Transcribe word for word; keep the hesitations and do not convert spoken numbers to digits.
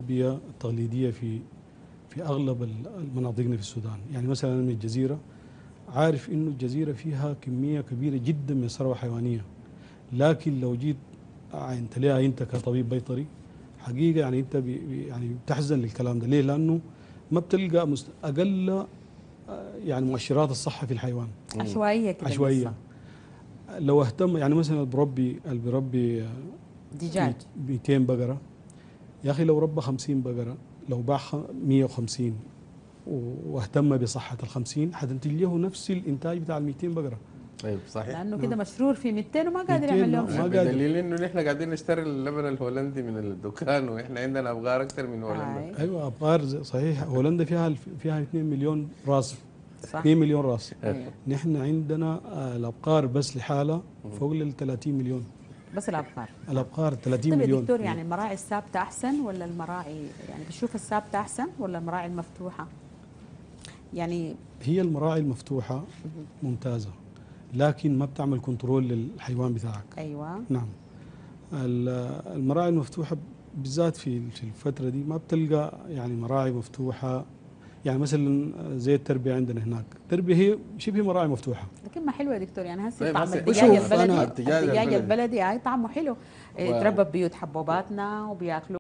التربية التقليدية في في أغلب المناطقنا في السودان. يعني مثلا أنا من الجزيرة، عارف إنه الجزيرة فيها كمية كبيرة جدا من الثروة الحيوانية، لكن لو جيت عينت ليها أنت كطبيب بيطري، حقيقة يعني أنت بي بي- يعني بتحزن للكلام ده. ليه؟ لأنه ما بتلقى مست- أقل آه، يعني مؤشرات الصحة في الحيوان عشوائية كده عشوائية. قصة. لو اهتم يعني مثلا اللي بربي اللي بيربي آه، دجاج. ميتين بقرة، يا أخي لو ربى خمسين بقرة، لو باع خ- مية وخمسين واهتم بصحة الخمسين، حتنتج له نفس الإنتاج بتاع ال ميتين بقرة. ايوه صحيح. لأنه كده نعم. مشرور في مئتين وما قادر ميتين يعمل لهم ما شيء. ما قادر. بدليل انه نحن قاعدين نشتري اللبن الهولندي من الدكان، واحنا عندنا ابغار اكثر من هولندا. هاي ايوه ابقار زي- صحيح. هولندا فيها الف- فيها اثنين مليون راس، صح. اثنين مليون راس. أيوه. نحن عندنا آه، الابقار بس لحالها فوق ال ثلاثين مليون. بس الأبقار. الابقار ثلاثين طيب يا مليون. دكتور، يعني المراعي الثابتة أحسن ولا المراعي، يعني بتشوف الثابتة أحسن ولا المراعي المفتوحة؟ يعني هي المراعي المفتوحه ممتازه، لكن ما بتعمل كنترول للحيوان بتاعك. أيوه. نعم. ال- المراعي المفتوحه بالذات في في الفتره دي ما بتلقى يعني مراعي مفتوحه. يعني مثلا زي التربيه عندنا هناك، التربيه هي شبه مراعي مفتوحه. لكن ما حلو يا دكتور، يعني هسه طيب طعم هسه الدجاج شوف البلدي، أنا الدجاج الدجاج البلدي البلدي هاي طعمه حلو. و- اتربى ببيوت حبوباتنا وبياكلوا